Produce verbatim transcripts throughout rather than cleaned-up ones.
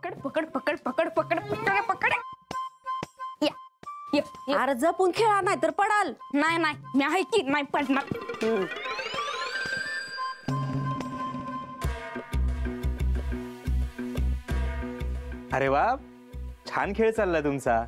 पकड पकड पकड पकड पकड पकड पकड या या अरे जपून खेळा नाही तर पडाल. नाही नाही मी आहे की नाही पडणार. अरे वा, छान खेळ चाललाय तुमचा.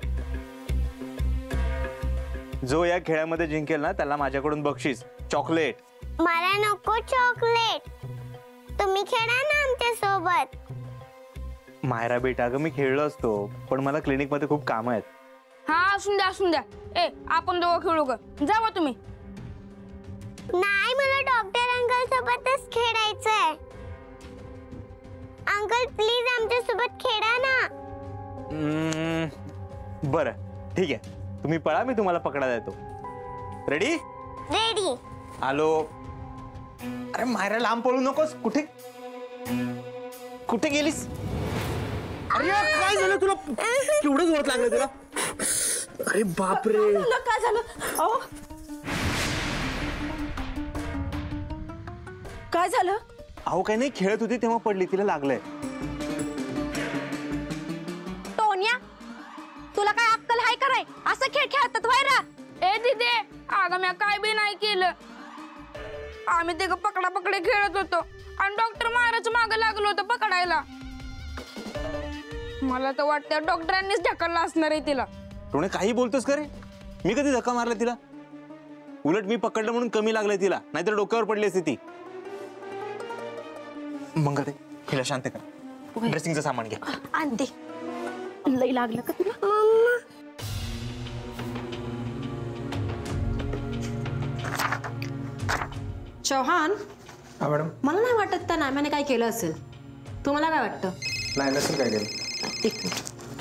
जो या खेळामध्ये जिंकेल ना त्याला माझ्याकडून बक्षीस चॉकलेट. मला नको चॉकलेट, तुम्ही खेळा ना आमच्या सोबत. मायरा बेटा, अगं मी खेळलो असतो पण मला क्लिनिक मध्ये खूप काम आहेत. हा असून द्या असून द्या. ए आपण दोघं खेळू का? जावा तुम्ही. नाही, मला डॉक्टर अंकल सोबतच खेळायचंय. अंकल प्लीज आमच्या सोबत खेळा ना. हम्म, बरं ठीक आहे, तुम्ही पळा, मी तुम्हाला पकडायला येतो. रेडी? रेडी. आलो. अरे मायरा, लांब पळू नकोस. कुठे कुठे गेलीस? अरे यार, काय झालं तुला? केवढं जोरात लागलं तुला? अरे बापरे, काय झालं? अहो काय झालं? अहो काही नाही, खेळत होती तेव्हा पडली, तिला लागलंय. टोन्या, तुला काय अक्कल हाय का नाही? असं खेळ खेळतात वायरा? ए दीदी, अगं मी काय बी नाही केलं. आम्ही ते पकडा पकडे खेळत होतो आणि डॉक्टर मारायचं मागं लागलो होतं पकडायला. मला तर वाटतं डॉक्टरांनीच ढकलला असणार आहे तिला. टोणे, काही बोलतोस का रे? मी कधी धक्का मारला तिला? उलट मी पकडलं म्हणून कमी लागलंय तिला, नाहीतर डोक्यावर पडली असती ती. मंगल, हिला शांत कर. ड्रेसिंगचं सामान घे. आणते. लई लागलं का तुला? चौहान, हा मॅडम. मला नाही वाटत त्या नाम्याने काय केलं असेल. तुम्हाला काय वाटतं? नाही, नसेल काय केलं. एक minute.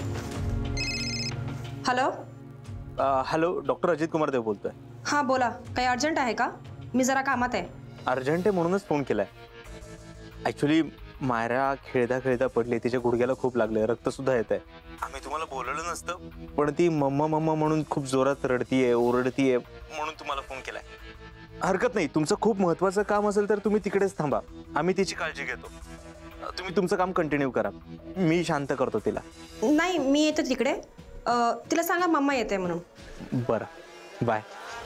Hello. Hello, doctor Ajit Kumar Dev बोलतोय. हां बोला, काही अर्जंट आहे का? मी जरा कामात आहे. अर्जंट आहे म्हणूनच फोन केलाय. ऍक्च्युली मायरा खेळता खेळता पडली, तिच्या गुडघ्याला खूप लागले, रक्त सुद्धा येत आहे. आम्ही तुम्हाला बोलवलं नसतं पण ती मम्मा मम्मा म्हणून खूप जोरात रडतीये, ओरडतीये, म्हणून तुम्हाला फोन केलाय. हरकत नाही, तुमचं खूप महत्वाचं काम असेल तर तुम्ही तिकडेच थांबा, आम्ही तिची काळजी घेतो. तुम्ही तुमचं काम कंटिन्यू करा, मी शांत करतो तिला. नाही, मी येतो तिकडे. अं, तिला सांगा मम्मा येते म्हणून. बरं, बाय.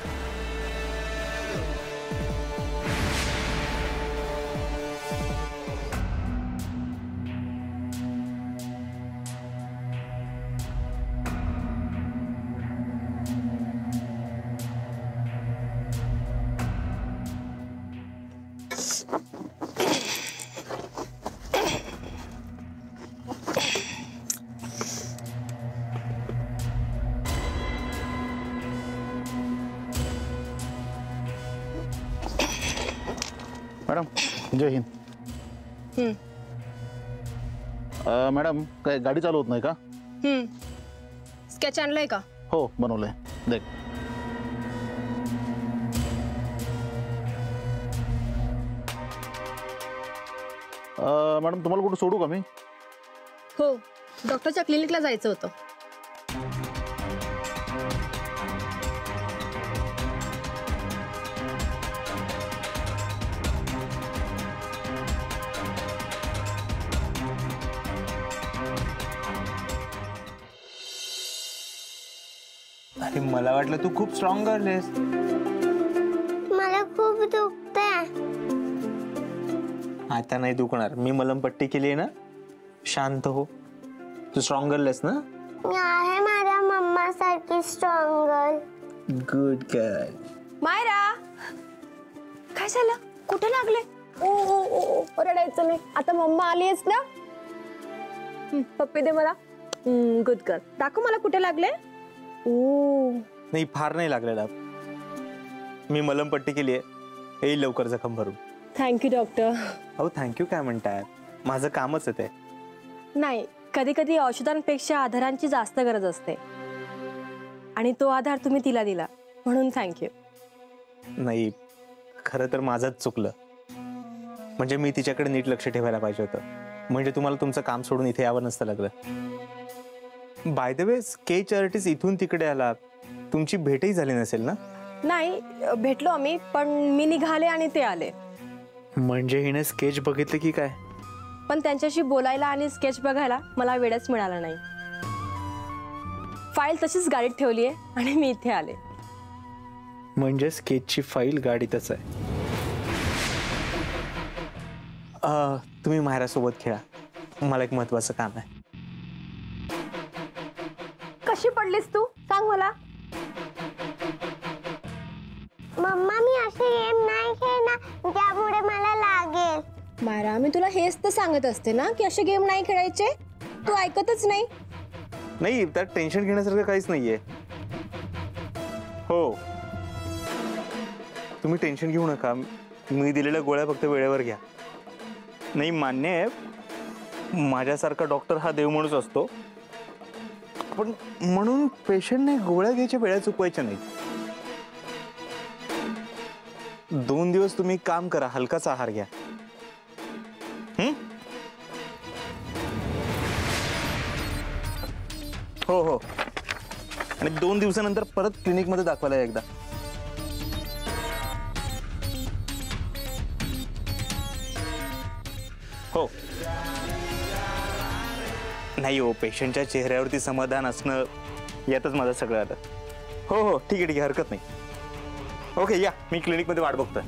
मॅडम, जय हिंद. अ, मॅडम, काय गाडी चालू होत नाही का? स्केच आणलंय का? हो, बनवलंय. देख. अ, मॅडम, तुम्हाला कुठं सोडू का मी? हो, डॉक्टरच्या क्लिनिकला जायचं होतं. अरे मला वाटलं तू खूप स्ट्रॉंग गर्ल. मला खूप दुखतंय. आता नाही दुखणार, मी मलमपट्टी केली आहे ना. शांत हो, तू स्ट्रॉंग गर्ल आहेस ना. मी आहे माझ्या मम्मा सारखी strong girl. Good girl. Myra, काय झालं? कुठे लागले? ओ ओ ओ, रडायचं नाही. आता मम्मा आली आहेस ना. पप्पी दे मला. Good girl. दाखव मला कुठे लागले. ओ नाही, फार नाही लागलेला, मी मलमपट्टी केली आहे, येईल लवकर जखम भरून. Thank you doctor. अहो थँक्यू काय म्हणताय, माझं कामच आहे ते. नाही, कधी कधी औषधांपेक्षा आधारांची जास्त गरज असते आणि तो आधार तुम्ही तिला दिला म्हणून थँक्यू. नाही, खरं तर माझंच चुकलं. म्हणजे मी तिच्याकडे नीट लक्ष ठेवायला पाहिजे होतं, म्हणजे तुम्हाला तुमचं काम सोडून इथे यावं नसतं लागलं. By the way, sketch artist इथून तिकडे आला, तुमची भेटही झाली नसेल ना? नाही, भेटलो आम्ही, पण मी निघाले आणि ते आले. म्हणजे हिने स्केच बघितले की काय? पण त्यांच्याशी बोलायला आणि स्केच बघायला मला वेळच मिळाला नाही. फाईल तशीच गाडीत ठेवली आहे आणि मी इथे आले. म्हणजे स्केचची फाईल गाडीतच आहे. अ, तुम्ही मायरासोबत खेळा, मला एक महत्वाचं काम आहे. कशी पडलीस तू सांग मला. मम्मा मी असे गेम नाही खेळणार त्यामुळे मला लागेल. मायरा मी तुला हेच तर सांगत असते ना की असे गेम नाही खेळायचे. तू ऐकतच नाही. नाही, त्यात टेन्शन घेण्यासारखं काहीच नाहीये. हो, तुम्ही टेन्शन घेऊ नका. मी दिलेल्या गोळ्या फक्त वेळेवर घ्या. नाही, मान्य आहे माझ्यासारखा डॉक्टर हा देव माणूस असतो, पण म्हणून पेशंटने गोळ्या घ्यायच्या वेळा चुकवायच्या नाही. दोन दिवस तुम्ही काम करा, हलकाचा आहार घ्या. हम्म? हो हो, आणि दोन दिवसानंतर परत क्लिनिक मध्ये दाखवायला एकदा. हो, नाही हो, पेशंटच्या चेहऱ्यावरती समाधान असणं यातच माझं सगळं आलं. हो हो, ठीक आहे ठीक आहे, हरकत नाही. ओके, या, मी क्लिनिक मध्ये वाट बघतोय.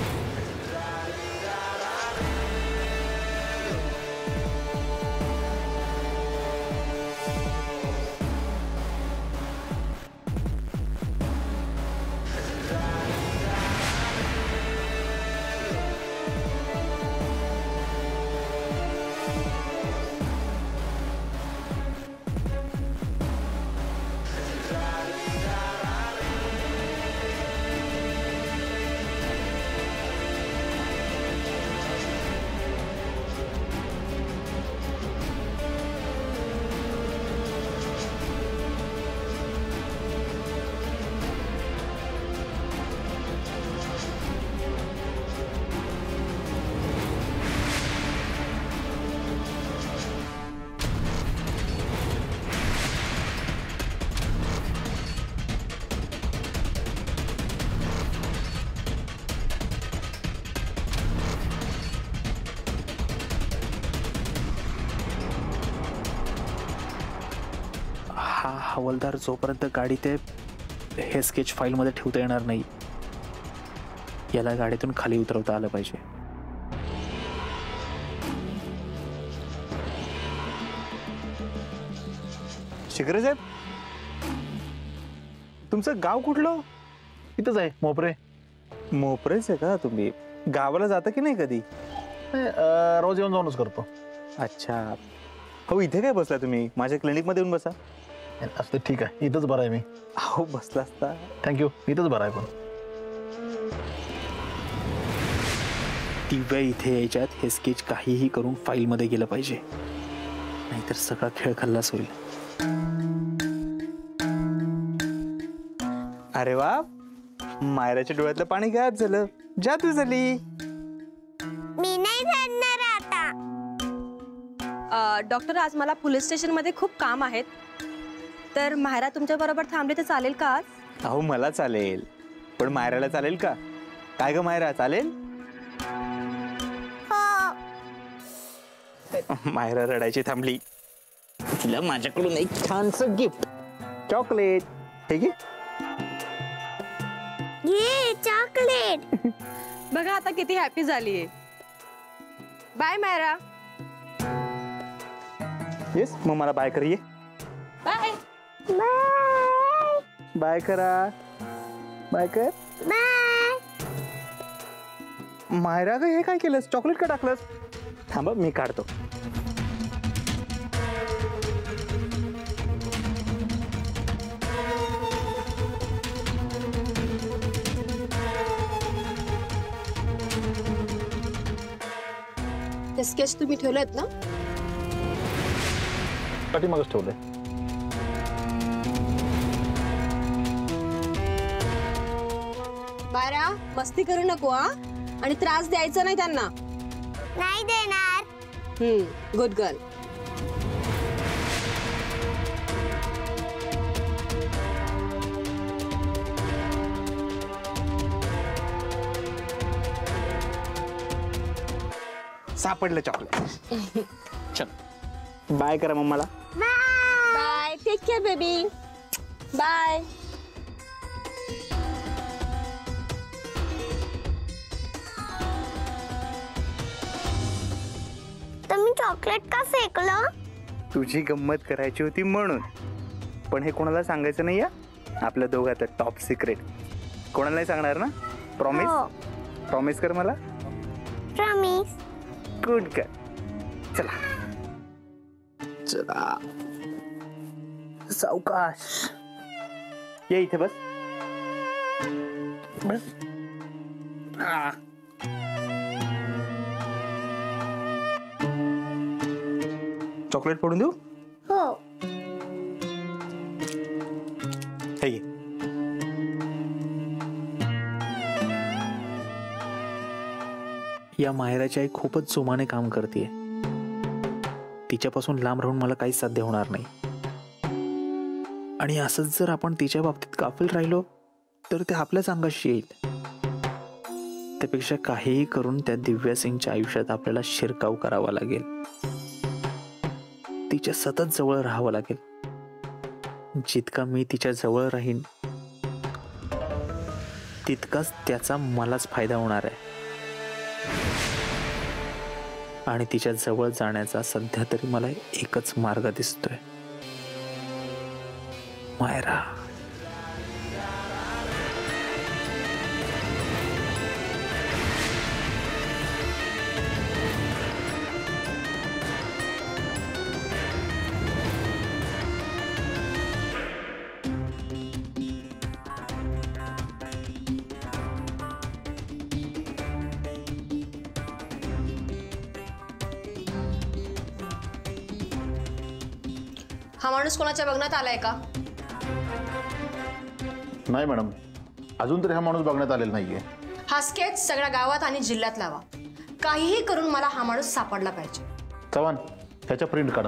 हा हवालदार जोपर्यंत गाडीत आहे हे स्केच फाईल मध्ये ठेवता येणार नाही. याला गाडीतून खाली उतरवता आलं पाहिजे. शिखरे साहेब, तुमचं गाव कुठलं? इथंच आहे मोपरे. मोपरेच आहे का तुम्ही? गावाला जाता की नाही कधी? नाही, अं, रोज येऊन जाऊनच करतो. अच्छा, हो, इथे काय बसला तुम्ही? माझ्या क्लिनिक मध्ये येऊन बसा. असते, ठीक आहे, इथंच बरं आहे मी. हो, बसला असता. थँक्यू, इथंच बरं आहे. पण दिव्या इथे यायच्यात हे स्केच काहीही करून फाईल मध्ये गेलं पाहिजे, नाहीतर सगळा खेळ खल्लास होईल. अरे वा, मायराच्या डोळ्यातलं पाणी गायब झालं. जादू झाली. मी नाही झडणार आता. डॉक्टर आज मला पोलीस स्टेशन मध्ये खूप काम आहेत, तर मायरा तुमच्या बरोबर थांबली तर चालेल का आज? अहो, मला चालेल, पण मायराला चालेल का? काय ग मायरा, चालेल? हो. मायरा रडायची थांबली. तिला माझ्याकडून एक छानसं गिफ्ट, चॉकलेट. हे घे. ये चॉकलेट. बघा आता किती हॅपी झालीये. बाय मायरा. येस, मग मला बाय कर. ये बाय. बाय बाय करा. बाय कर. बाय. मायरा ग, हे काय केलंस? चॉकलेट का टाकलंस? थांबा, मी काढतो. ते स्केच तुम्ही ठेवलेत ना? पाठीमागच ठेवलंय. मायरा, मस्ती करू नको हा, आणि त्रास द्यायचा नाही त्यांना. नाही देणार. Hmm, good girl. सापडलं चॉकलेट. चल बाय करा मम्माला. Bye, take care baby. Bye. तुम्ही चॉकलेट का फेकलं? तुझी गंमत करायची होती म्हणून. पण हे कोणाला सांगायचं नाही या, आपल्या दोघातलं टॉप सिक्रेट. कोणाला नाही सांगणार ना? प्रॉमिस. हो. प्रॉमिस कर मला. प्रॉमिस. गुड कर. चला चला सावकाश. ये इथे बस बस. आ. चॉकलेट फोडून देऊ? हो. हे घे. या माहेराची आई खूपच जोमाने काम करते. तिच्यापासून लांब राहून मला काहीच साध्य होणार नाही. आणि असंच जर आपण तिच्या बाबतीत गाफील राहिलो तर ते आपल्याच अंगाशी येईल. त्यापेक्षा काहीही करून त्या दिव्या सिंगच्या आयुष्यात आपल्याला शिरकाव करावा लागेल. तिच्या सतत जवळ राहावं लागेल. जितका मी तिच्या जवळ राहीन तितकाच त्याचा मलाच फायदा होणार आहे. आणि तिच्या जवळ जाण्याचा सध्या तरी मला एकच मार्ग दिसतोय, मायरा. हा माणूस कोणाच्या बघण्यात आलाय का? नाही मॅडम, अजून तरी हा माणूस बघण्यात आलेला नाहीये. हा स्केच सगळ्या गावात आणि जिल्ह्यात लावा. काहीही करून मला हा माणूस सापडला पाहिजे. चव्हाण, त्याच्या प्रिंट काढा.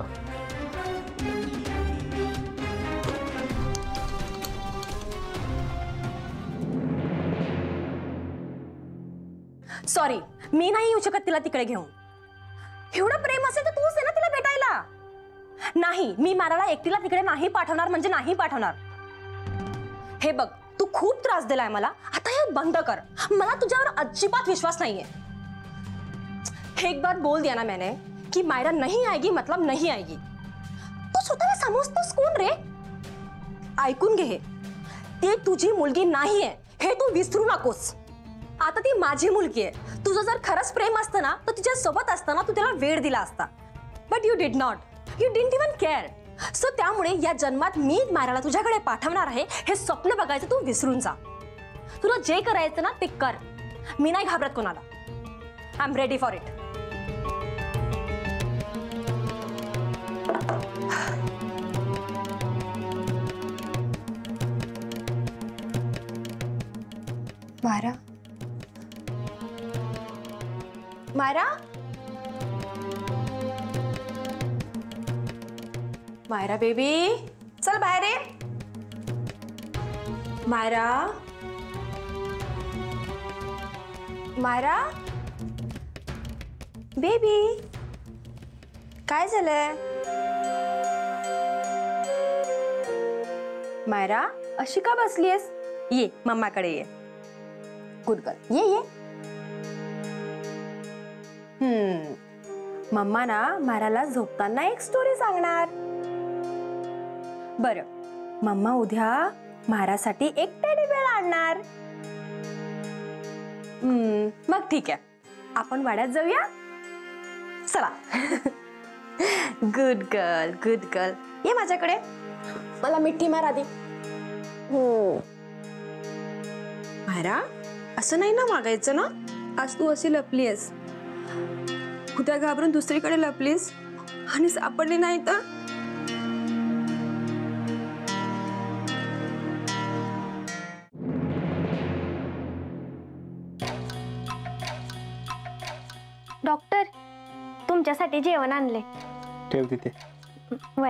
सॉरी, मी नाही येऊ शकत तिला तिकडे घेऊन. एवढं प्रेम असेल तर तूच आहे ना तिला भेटायला. नाही, मी माराला एकटीला तिकडे नाही पाठवणार म्हणजे नाही पाठवणार. हे बघ, तू खूप त्रास दिलाय मला. आता हे बंद कर. मला तुझ्यावर अजिबात विश्वास नाहीये. एक बार बोल दिया ना मैंने कि मायरा नहीं आएगी मतलब नहीं आएगी. तू स्वतःला समजतोस कोण रे? ऐकून घे, हे ती तुझी मुलगी नाहीये हे तू विसरू नकोस. आता ती माझी मुलगी आहे. तुझं जर खरंच प्रेम असतं ना तर तिच्या सोबत असताना तू त्याला वेळ दिला असता. But you did not. You didn't even care. So त्यामुळे या जन्मात मी मायराला तुझ्याकडे पाठवणार आहे हे स्वप्न बघायचं तू विसरून जा. तुला जे करायचं ना ते कर. मी नाही घाबरत कोणाला. I am ready for it. Myra, Myra, Myra baby, चल बाहेर ये. मायरा, मायरा बेबी, काय झालंय? मायरा, अशी का बसलीयस? ये मम्माकडे ये. गुड गर्ल, ये ये. हम्म मम्मा ना मायराला झोपताना एक स्टोरी सांगणार. बरं, मम्मा उद्या मायरासाठी एक टेडी बेअर आणणार. हम्म मग ठीक आहे, आपण वाड्यात जाऊया. चला. Good girl, good girl. ये माझ्याकडे. मला मिठी मार आधी. हो मायरा, असं नाही ना वागायचं ना. आज तू अशी लपलीस, उद्या घाबरून दुसरीकडे लपलीस आणि सापडली नाही तर. डॉक्टर, तुमच्यासाठी जेवण आणले. ठेव तिथे. वय.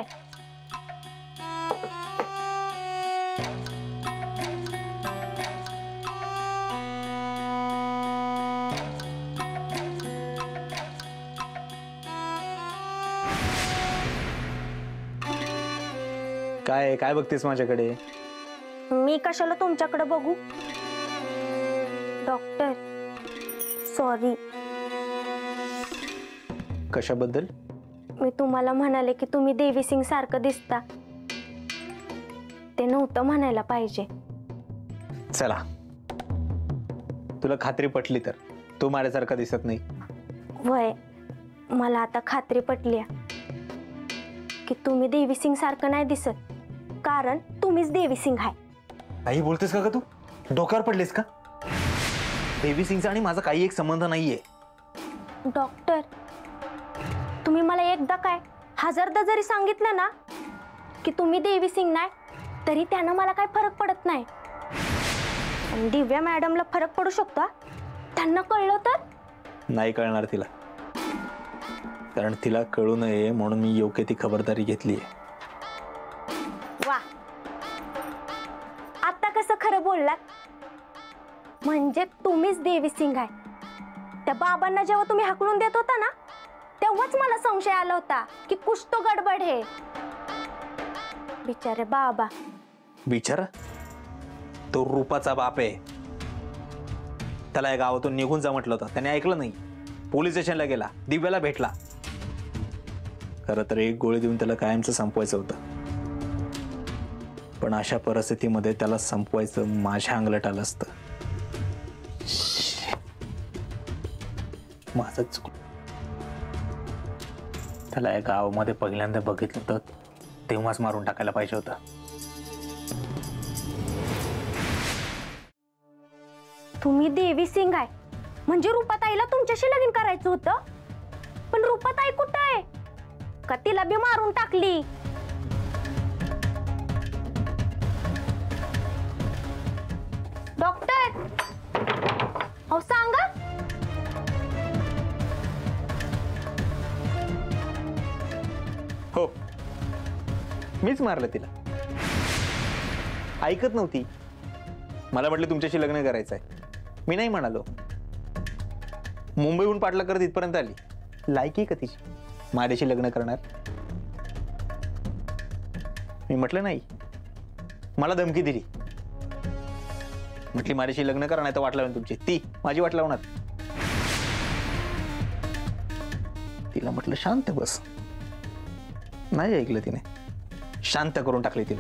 काय काय बघतेस माझ्याकडे? मी कशाला तुमच्याकडे बघू? डॉक्टर सॉरी, कशाबद्दल? मी तुम्हाला म्हणाले की तुम्ही देवी सिंग सारखं दिसता, ते नव्हतं म्हणायला पाहिजे. चला, तुला खात्री पटली तर तू माझ्यासारखा दिसत नाही. वय, मला आता खात्री पटली की तुम्ही देवी सिंग सारखं नाही दिसत, कारण तुम्हीच देवी सिंग आहे. काही बोलतेस का ग तू? डोक्यावर पडलीस का? देवी सिंगचा आणि माझा काही एक संबंध नाहीये. डॉक्टर, तुम्ही मला एकदा काय हजारदा जरी सांगितलं ना की तुम्ही देवी सिंग नाही, तरी त्यानं मला काय फरक पडत नाही. आणि दिव्या मॅडमला फरक पडू शकतो हा? त्यांना कळलं तर? नाही कळणार तिला, कारण तिला कळू नये म्हणून मी योग्य ती खबरदारी घेतली. वा, आता कसं खरं बोललात? म्हणजे तुम्हीच देवी सिंग आहे. त्या बाबांना जेव्हा तुम्ही हाकलून देत होता ना, तेव्हाच मला संशय आला होता की कुछ तो गडबड है. बिचारे बाबा. बिचारा? तो रूपाचा बाप आहे. त्याला या गावातून निघून जा म्हटलं होतं, त्याने ऐकलं नाही. पोलीस स्टेशनला गेला, दिव्याला भेटला. खरं तर एक गोळी देऊन त्याला कायमचं संपवायचं होतं, पण अशा परिस्थितीमध्ये त्याला संपवायचं माझ्या अंगलट आलं असतं. माझं चुक. त्याला या गावामध्ये पहिल्यांदा बघितलं तर तेव्हाच मारून टाकायला पाहिजे होतं. तुम्ही देवी सिंग आहे म्हणजे रूपाताईला तुमच्याशी लगीन करायचं होतं, पण रूपाताई कुठं आहे? का तिला बी मारून टाकली? डॉक्टर, अहो सांगा. हो, मीच मारलं तिला. ऐकत नव्हती. मला म्हटलं तुमच्याशी लग्न करायचंय. मी नाही म्हणालो. मुंबईहून पाठला करत इथपर्यंत आली. लायकी का तिची माझ्याशी लग्न करणार? मी म्हटलं नाही. मला धमकी दिली. म्हटली माझ्याशी लग्न करा नाही तर वाट लावेन तुमची. ती माझी वाट लावणार. तिला म्हटलं शांत बस. नाही ऐकलं तिने. शांत करून टाकली तिला.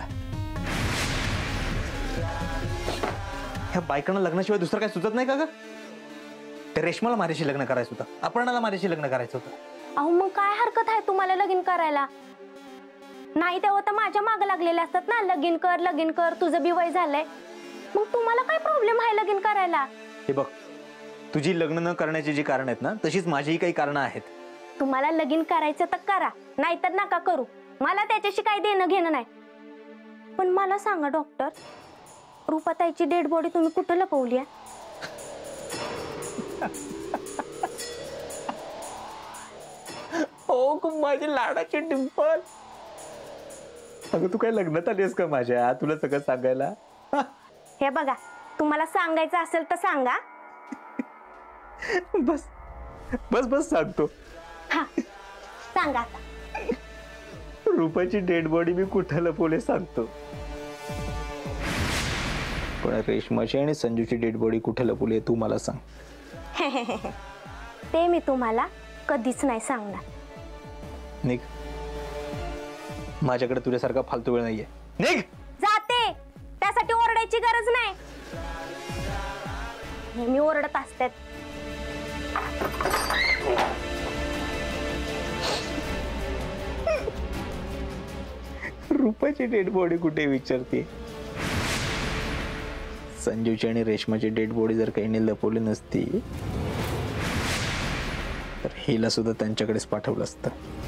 ह्या बायकांना लग्नाशिवाय दुसरं काय सुचत नाही का ग? त्या रेशमाला माझ्याशी लग्न करायचं होतं, अपर्णाला माझ्याशी लग्न करायचं होतं. अहो मग काय हरकत आहे तुम्हाला लगीन करायला? नाही तेव्हा तर माझ्या मागे लागलेले असतात ना, लगीन कर लगीन कर, तुझं बी वय झालंय. मग तुम्हाला काय प्रॉब्लेम आहे लगीन करायला? हे बघ, तुझी लग्न न करण्याची जी कारण आहेत ना, तशीच माझीही काही कारणं आहेत. तुम्हाला लगीन करायचं तर करा, नाहीतर नका करू. मला त्याच्याशी काही देणं घेणं नाही. पण मला सांगा डॉक्टर, रूपाताईची डेड बॉडी तुम्ही कुठं लपवली आहे? हो, खूप माझी लाडाची डिंपल. अगं तू काय लग्नात आलीस का माझ्या? तुला सगळं सांगायला. हे बघा, तुम्हाला सांगायचं असेल तर सांगा. बस बस बस सांगतो. हा सांगा आता. रूपाची डेड बॉडी मी कुठं लपवले सांगतो, पण रेशमाची आणि संजूची डेड बॉडी कुठे लपवली तू मला सांग. ते मी तुम्हाला कधीच नाही सांगणार. निघ. माझ्याकडे तुझ्यासारखा फालतू वेळ नाहीये. निघ. जाते. त्यासाठी ओरडायची गरज नाही. नेहमी ओरडत असतात. रूपाची डेड बॉडी कुठे विचारते? संजूची आणि रेशमाची डेड बॉडी जर काही लपवली नसती तर हिला सुद्धा त्यांच्याकडेच पाठवलं असतं.